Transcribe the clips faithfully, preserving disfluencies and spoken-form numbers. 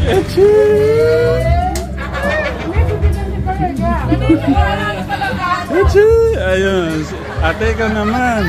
Echi! Echi! Ayun. Ate ka naman.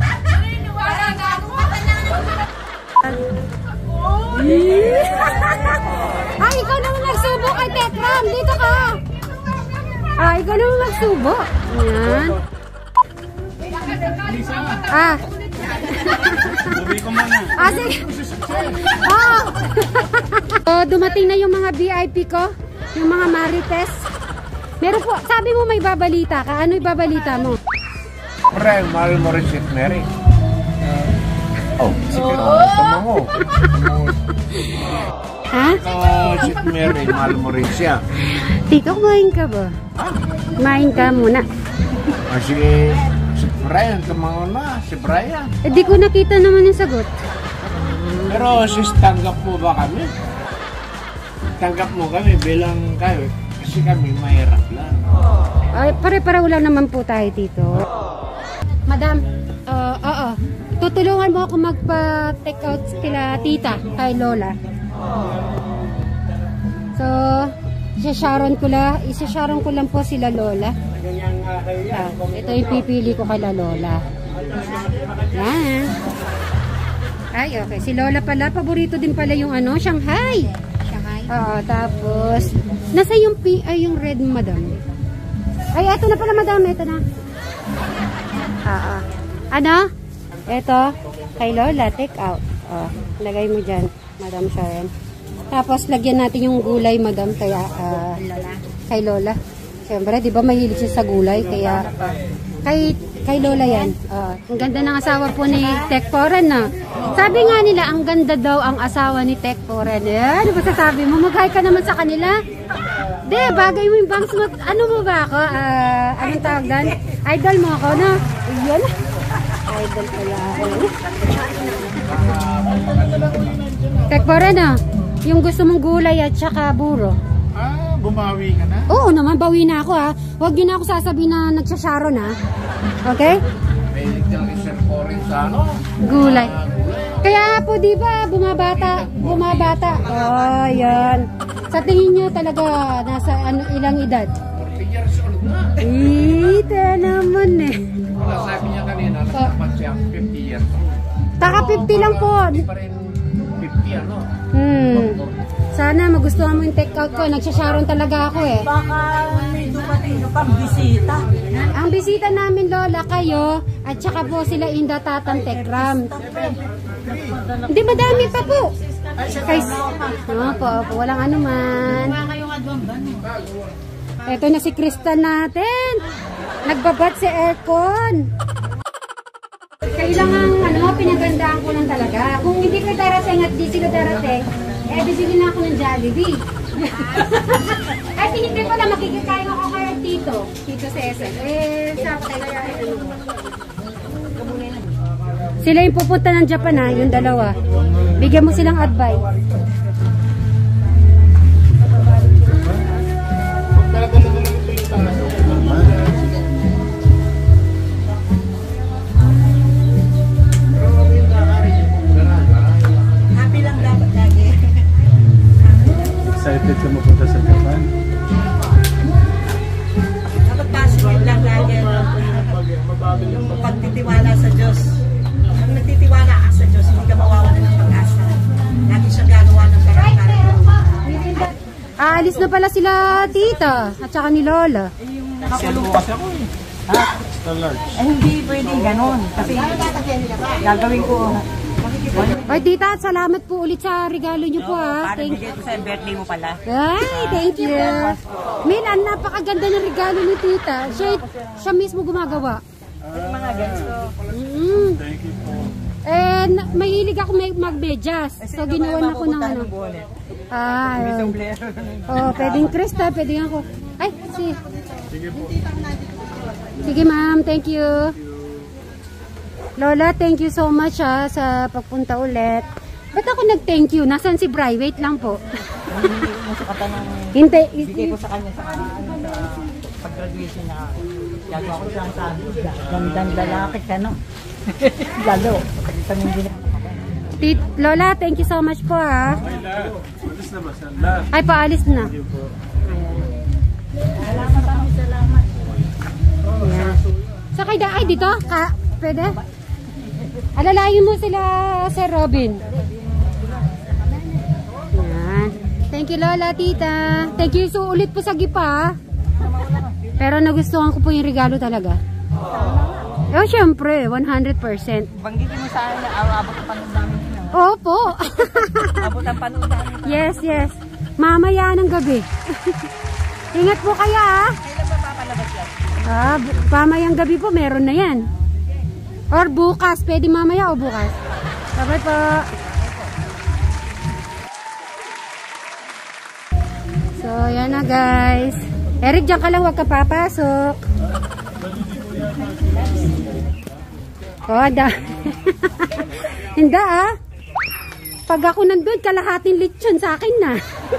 Ay, ikaw naman nagsubo kay Tekram. Dito ka. Ah, ikaw naman nagsubo. Ayan. Ah. Sabi ko muna. Ah, sige. Oh. So, dumating na yung mga V I P ko. Yung mga Marites. Meron po, sabi mo may babalita ka. Ano yung babalita mo? Pre, mahal mo rin si Mary. Oh, sige na. Tama mo. Ha? Oh, si Mary, mahal mo rin siya. Tito, kumain ka ba? Ha? Kumain ka muna. Ah, si, si Brian, tumangon na. Si Brian. Eh, di ko nakita naman yung sagot. Pero sis, tanggap mo ba kami? Tanggap mo kami bilang kayo. Kasi kami mahirap lang. Ay, pare-pareho lang naman po tayo, Tito. Madam, uh, oo. Tutulungan mo ako magpa-take out kila tita, kay Lola. So, isa-sharon ko lang, isa-sharon ko lang po sila Lola. Ah, ito yung pipili ko kay Lola. Yan. Ay, okay. Si Lola pala, paborito din pala yung ano, Shanghai. Shanghai? Oo, tapos, nasa yung, pi ay, yung red, madam. Ay, eto na pala, madam. Eto na. Oo. Ano? Eto, kay Lola, take out. Oh, lagay mo dyan, Madam Sharon. Tapos, lagyan natin yung gulay, Madam, kaya, uh, kay Lola. Siyempre, di ba mahilig siya sa gulay, kaya, kay, kay Lola yan. Oh, ang ganda ng asawa po ni Tek Foren, na. Sabi nga nila, ang ganda daw ang asawa ni Tek Foren. Eh, ano ba sasabi mo? Mag-hi ka naman sa kanila. Di, bagay mo yung bangs mo. Ano mo ba ako? Uh, anong tawag dan? Idol mo ako, no? Yun. Idol pala ako. Tek Foren, no? Yung gusto mong gulay at saka buro. Ah, bumawi ka na? Oo naman, bawi na ako ha. Huwag yun na ako sasabihin na nagsasharon ha. Okay? May talaga Sir Foren sa ano? Gulay. Kaya po di ba bumabata, bumabata. Oh, yan. Sa tingin nyo talaga nasa ano, ilang edad? forty years old na. Ita naman eh. Wala, sabi niya kanina, nagtapat siya fifty years old. Taka fifty lang po. Hindi pa rin fifty ano. Hmm. Sana magustuhan mo yung take out ko. Nagsasharon talaga ako eh. Baka may dumating na pang bisita. Ang bisita namin, Lola, kayo, at saka po sila Inda, Tatang, Tekram. Hindi, madami pa po. Kay... No, po, po, walang anuman. Ito na si Crystal natin. Nagbabat si aircon. Kailangan, ano, pinagandaan ko lang talaga. Kung hindi ka darating at di sila darating, eh, bisili na ako ng Jollibee. Ay, pinipin ko na makikikain ako kay Tito. Tito Cesar. Eh, sa kaya ano. Sila yung pupunta ng Japan ha, yung dalawa. Bigyan mo silang advice. Happy lang dapat lagi. Excited ka mapunta sa Japan? Dapat positive lang lagi. Yung pagtitiwala sa Diyos. Kung nagtitiwala ka sa Diyos, hindi ka mawawalan ng pag-asa. Lagi siya gagawa ng parang-parang. Aalis na pala sila tita at saka ni Lola. Nakakulong Kasi ako eh. Ha? Extra large. Eh, hindi pwedeng ganon. Kasi gagawin ko. Ay tita, salamat po ulit sa regalo niyo po ha. Para Thank bigay ko sa birthday mo pala. Ay, thank you. Milan, napakaganda ng regalo ni tita. Siya, siya mismo gumagawa. Mga ganito. Mm. Thank you po. And mahilig ako may magmedyas. So ginawan ako ng ano. Ah, ayun. Oh, pwedeng Krista, pwedeng ako. Ay, si. Sige po. Sige ma'am, thank you. Lola, thank you so much ha, sa pagpunta ulit. Ba't ako nag-thank you? Nasaan si Bri? Wait lang po. Hintay. Bigay ko sa kanya sa pag-graduation na gagawa ko siyang sabi. Gandang lalaki ka, no? Lalo. Tit Lola, thank you so much po ha. Ayla. Paalis na ba, Sanda? Ay, paalis na. Thank you po. Salamat kami, salamat. Ayan. So, kay da, ay, dito? Ka, pwede? Alalayin mo sila, Sir Robin. Ayan. Thank you, Lola, Tita. Thank you so ulit po sa gipa. Pero nagustuhan ko po yung regalo talaga. Oh, syempre, one hundred percent. Banggitin mo sa akin na abot ang panood namin. Opo. Abot ang panood namin. Yes, yes. Mamaya ng gabi. Ingat po kayo, ah. Kailan ba papalabas yan? Ah, pamayang gabi po, meron na yan. Or bukas, pwede mamaya o bukas. Bye-bye po. So, yan na guys. Eric, dyan ka lang, huwag ka papasok. Oh, da. Hindi ah. Pag ako nandun, kalahating lechon sa akin na.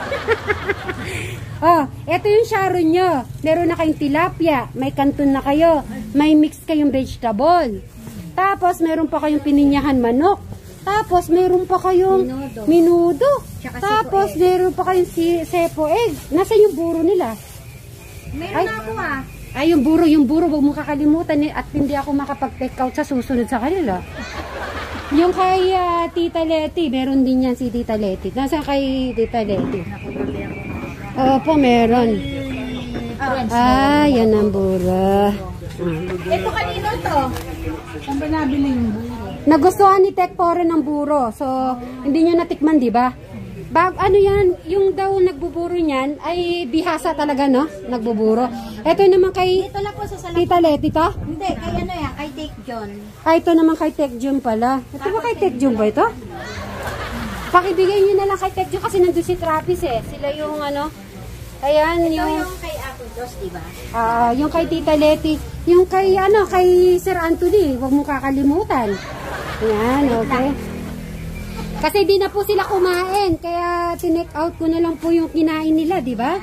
Oh, eto yung Sharon nyo. Meron na kayong tilapia, may kanton na kayo, may mix kayong vegetable. Tapos, meron pa kayong pininyahan manok. Tapos, meron pa kayong minudo. minudo. Tapos, meron pa kayong si sepo egg. Nasaan yung buro nila? Meron Ay, na ako ah. Ay, yung buro, yung buro, huwag mo kakalimutan eh, at hindi ako makapag-take out sa susunod sa kanila. Yung kay uh, Tita Leti, meron din yan si Tita Leti. Nasaan kay Tita Leti? Opo, meron. Ah, yan ang buro. Ito kanino to? Saan ba nabili yung buro? Nagustuhan ni Tek Pore ng buro. So, hindi nyo natikman, di ba? Bag, ano yan, yung daw nagbuburo niyan ay bihasa talaga, no? Nagbuburo. Ito naman kay Ito lang po sa salap. Tita Leti to? Hindi, kay ano yan, kay Take John. Ah, ito naman kay Tek Jun pala. Ito ba kay Tek Jun ba ito? Pakibigay nyo na lang kay Tek Jun kasi nandun si Travis eh. Sila yung ano, ayan Ito yung... yung kay Apo Dos, diba? Ah, yung kay Tita Leti. Yung kay ano, kay Sir Anthony, huwag mo kakalimutan. Ayan, okay. Kasi di na po sila kumain, kaya tinake out ko na lang po yung kinain nila, di ba?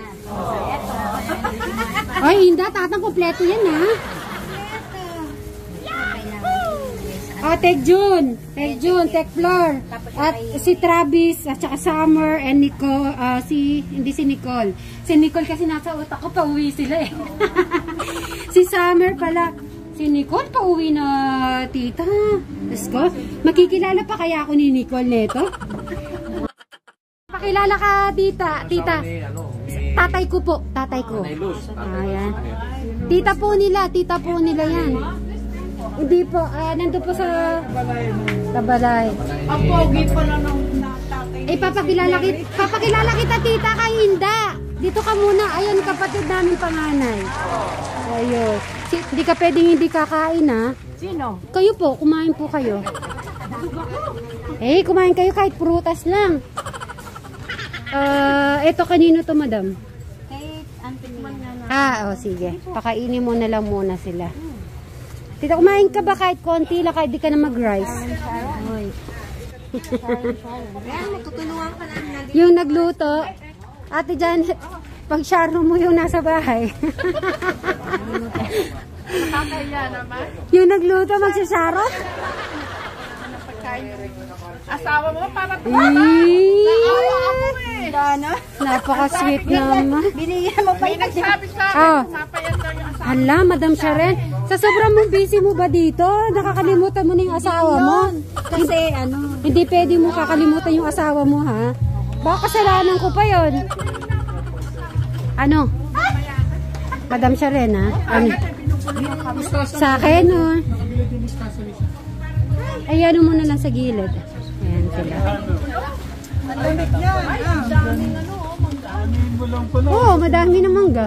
Ay, hindi, tatang kompleto yan, ha? Ah, Tek Jun, Tek Jun, Tek Flor, at si Travis, at saka Summer, and Nicole, uh, si, hindi si Nicole. Si Nicole kasi nasa utak ko, pauwi sila eh. Si Summer pala. Si Nicole, pauwi na tita. Let's go. Makikilala pa kaya ako ni Nicole neto? Pakilala ka, tita. Tita. Tatay ko po. Tatay ko. Ayan. Tita po nila. Tita po nila yan. Hindi po. Uh, nandun po sa Tabalay. Ang pogi pala ng tatay. Eh, papakilala kita, papakilala kita, tita, kay Hinda. Dito ka muna. Ayan, kapatid namin panganay. Ayun. Si, hindi ka pwedeng hindi kakain, ha? Sino? Kayo po, kumain po kayo. Eh, kumain kayo kahit prutas lang. Ah, uh, eto kanino to, madam? Kay Anthony. Ah, oh, sige. Pakainin mo na lang muna sila. Tita, kumain ka ba kahit konti lang, kahit di ka na mag-rice? Oy. Ayan, matutulungan ka namin. Yung nagluto, Ate Janet, pag Sharon mo yung nasa bahay. Yung nagluto, magsasarot? Asawa mo para Dana? Napaka-sweet naman. binigyan mo pa yung nagsabi sa Oh. Hala, Madam Sharon. Sa sobrang mong busy mo ba dito? Nakakalimutan mo na yung asawa mo? Kasi ano, Hindi pwede mo kakalimutan yung asawa mo, ha? Baka kasalanan ko pa yon. Ano? Madam Sharon, ha? Ano? Sa akin, oh. Ay, ano mo na lang sa gilid. Ayan sila. Oo, oh, madami na mangga.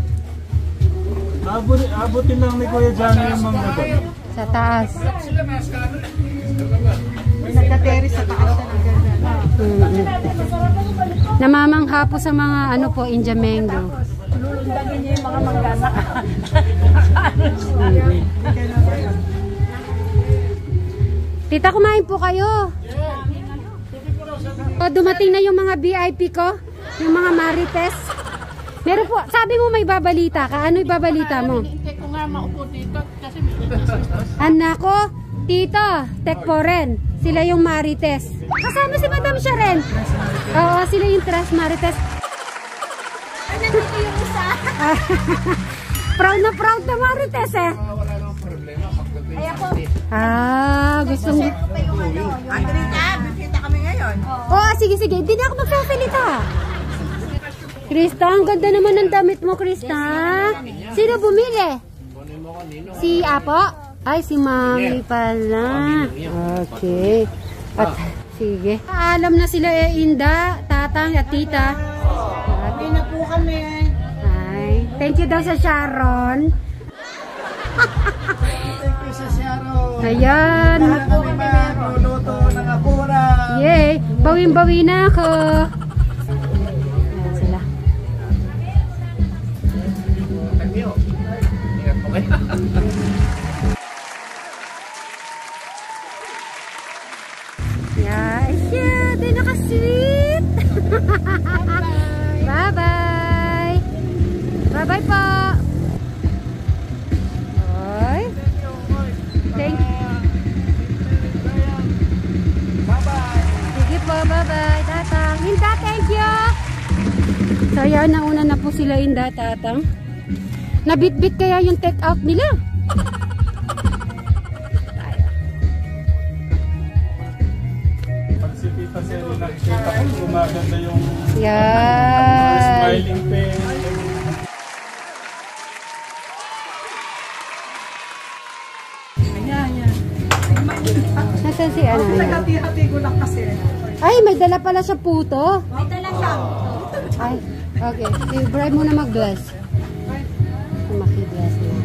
Abot, abutin lang ni Kuya Johnny yung mga ito. Sa taas. nagka-terry sa taas na nagka. Mm-hmm. Namamangha po sa mga ano po, India mango. Lulundagin niya yung mga manggana. Mm-hmm. Tita, kumain po kayo. O, dumating na yung mga V I P ko. Yung mga marites. Meron po, sabi mo may babalita ka. Ano yung babalita mo? Hindi ko nga maupo dito kasi Anak ko, tito, tek po rin. Sila yung marites. Kasama si Madam Sharon. Oo, sila yung Tres Marites. Ay, nandito yung isa. Proud na proud na Marites eh. Wala namang problema. Pagdating Ay, ako. Ah, gustong... Pa yung ano, yung... Andrita, bibita kami ngayon. Oo, oh, sige, sige. Hindi na ako magsasalita. Krista, ang ganda naman ng damit mo, Krista. Sino bumili? Si Apo? Ay, si Mami pala. Okay. At, sige. Alam na sila eh, Inda, Tatang at Tita. Hindi na po kami. Ay, thank you daw sa Sharon. Thank you sa Sharon. Ayan. Lahat kami magluluto ng apura. Yay. Bawin-bawi na ako. Ayan sila. Ingat po kayo. Yeah, yeah, di naka-sweet. Bye-bye. Bye-bye po. Oy. Thank you. Bye-bye. Sige po, bye-bye, Tatang. Inda, thank you. So, yan, nauna na po sila, Inda, Tatang. Nabit-bit kaya yung take-out nila. Pag si Tita Sally nakikita ko, gumaganda yung Yan. smiling face. Ayan, ayan. Nasaan si ano? Nagati-hati ko lang kasi. Ay, may dala pala sa puto. May dala siya. Ay, okay. Si Brian muna mag-bless. Maki-bless mo.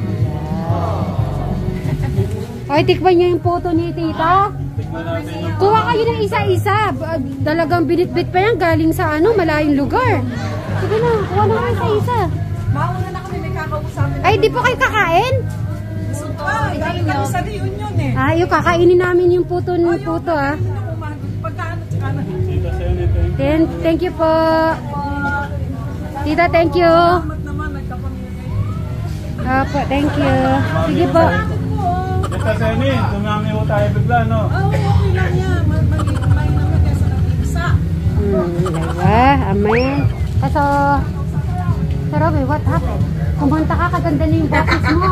Ay, tikman niyo yung puto ni Tita. Tignan natin yung Kuha kayo ng isa-isa. Talagang binitbit pa yan galing sa ano, malayong lugar. Sige na, kuha na kayo isa-isa. Mauna na kami, may kakausapin. Ay, di po kayo kakain? Ah, galing kami sa reunion eh. Ah, yung kakainin namin yung puto ng puto ah. Pagkaano, tsaka na. Tita Sally, thank you. Then, thank you po. Tita, thank you. Salamat naman, nagkapamilya. Opo, thank you. Sige po. Tita Sally, dumami ho tayo bigla, no? Oo, okay lang yan. May naman kaysa nag-iisa. Hmm, diba? Amen. Kaso, Sir Robby, what happened? Kumunta ka, kaganda na yung boses mo.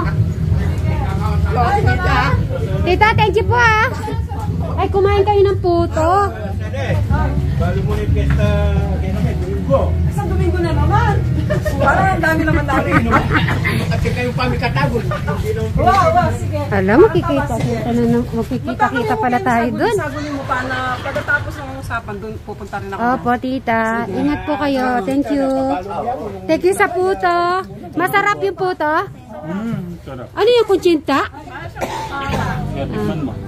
Tita, thank you po ah. Ay, kumain kayo ng puto. Bali mo ni Pesta, kaya naman, Domingo. Isang Domingo na naman. Parang ang dami naman namin. Kasi kayo pa may katagol. Wow, wow, sige. Alam, makikita kita na ng makikita-kita pala tayo dun. Sagunin mo pa na pagkatapos ng usapan, dun pupunta rin ako. Opo, tita. Ingat po kayo. Thank you. Thank you sa puto. Masarap yung puto. Hmm, sarap. Ano yung kuchinta? Kaya tikman mo.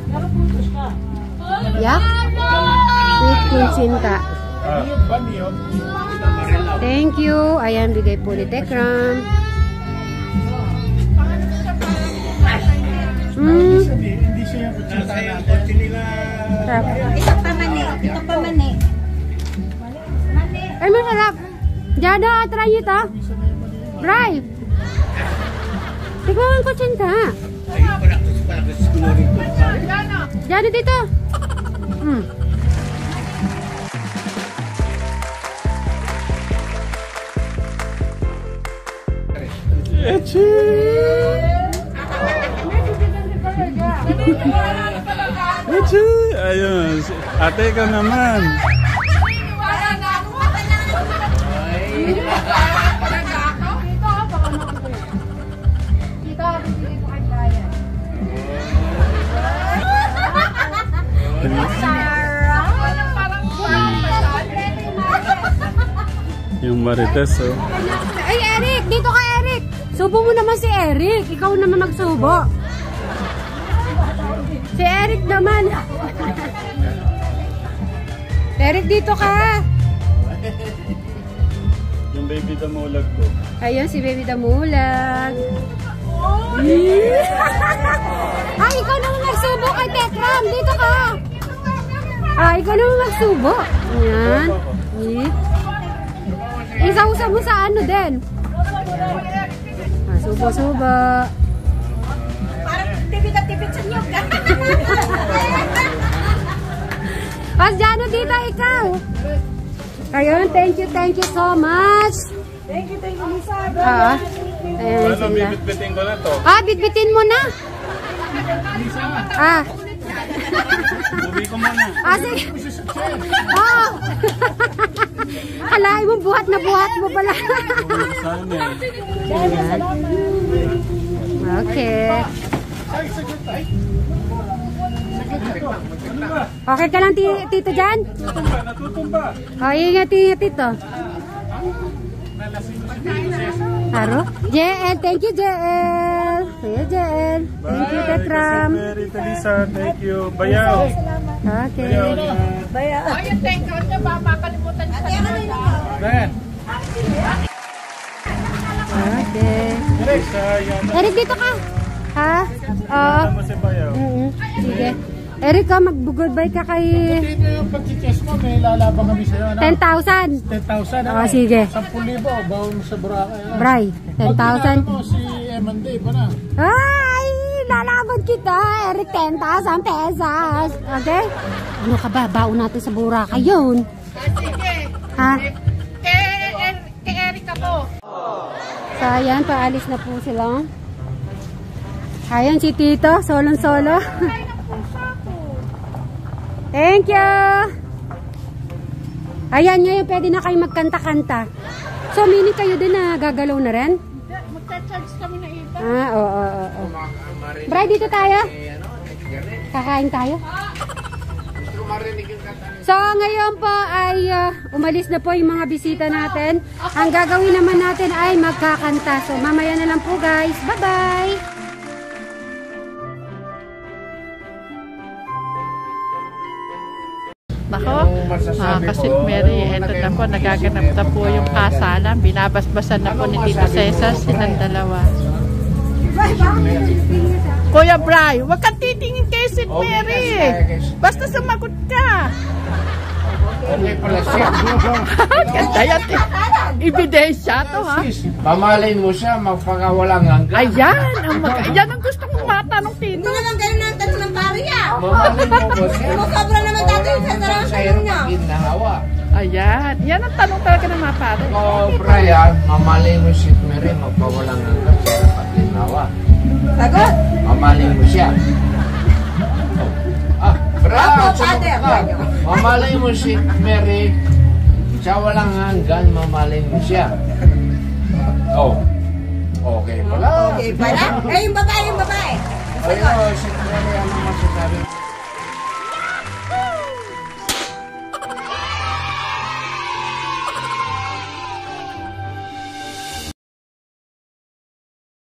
Yak? Sweet kuchinta. Ah, Thank you. Ayan, bigay po ni Tekram. Mm. Hindi, hindi siya yung kutsita natin. Sarap. Ito pa mani, ito pa mani. Ay, masarap. Jada, try nyo to. Try. Tignan mo ang kuchinta. Ayun pala, pala kasi kulorin ko. Jada dito. Mm. Echi! Echi! Ayun. Ate ka naman. Yung Marites, oh. Ay, Eric! Dito ka, Eric! Subo mo naman si Eric. Ikaw naman magsubo. Si Eric naman. Eric, dito ka. Yung baby damulag ko. Ayun, si Baby Damulag. Ay, ikaw naman magsubo kay Tekram. Dito ka. Ay, ikaw naman magsubo. Ayan. Eh. Isa-usa mo sa ano din. Ah, subo-subo. Parang tipid na tipid sa nyog. As Jano, dito ikaw. Ayun, thank you, thank you so much. Thank you, thank you, Lisa. Ah, ayan Ano, sila. bibit-bitin ko na to. Ah, bitbitin mo na. Ah. Uwi ko muna. Ah, sige. Oh. Kalahin mo, buhat na buhat mo pala. Sana eh. Ayan. Okay. Okay ka lang, ti- tito dyan? Natutumba, natutumba. Oh, ingat, ingat, tito. Haro? J L, thank you, J L. Kuya J L. Thank you, Tetram. Mary, Talisa, thank you. Bayaw. Okay. Baya. Ben. Okay. Talisa, yan. Eric, dito ka. Ha? Oo. Ano mo si Bayaw? Mm-mm. Sige. Eric, ka, mag-goodbye ka kay Hindi mo yung pag-chess mo, may lalabang kami sa'yo. Ano? ten thousand. ten thousand. Oh, sige. ten thousand bawang sa Boracay. Ano? Bray, ten thousand. Pag mo si M and Dave, ano? Ay, lalaban kita. Eric, ten thousand pesos. Okay? Ano ka ba? Baon natin sa Boracay yun. Sige. Ha? Kay Erika po. So, ayan, paalis na po sila. Ayan, si Tito, solong-solo. Thank you! Ayan, ngayon pwede na kayo magkanta-kanta. So, meaning kayo din na gagalaw na rin? Magta-charge kami na iba. Ah, oo, oo, oo. Bray, dito tayo. Kakain tayo. So, ngayon po ay uh, umalis na po yung mga bisita natin. Ang gagawin naman natin ay magkakanta. So, mamaya na lang po guys. Bye-bye! Nako, mga kasit Mary, eto na po, nagaganap na po yung kasalan. Binabasbasan na po ni Tito Cesar, silang dalawa. Kuya Bray, huwag kang titingin kay Sid Mary. Basta sumagot ka. Okay pala siya. Ganda yan. Ebidensya to ha. Pamalin mo siya, magpakawalang hanggang. Ayan, ang mag- yan ang gusto kong matanong Tito. Hindi naman ganun ang tanong ng pari niya. Mamalin mo ko siya. Sobra naman dati yung sa Sa iyo ginahawa. Ayan, yan ang tanong talaga ng mga pare. Ikaw, Brian, mamalin mo si Mary, magpawalang hanggang sa dapat ginahawa. Sagot. Mamalin mo siya. Ah, Brian, Apo, sumagot father. ka. Mamalin mo si Mary, sa walang hanggan, mamalin mo siya. Oh. Okay pala. Okay, pala. Eh, yung babae, yung babae. Ayun, si Mary, ano masasabi?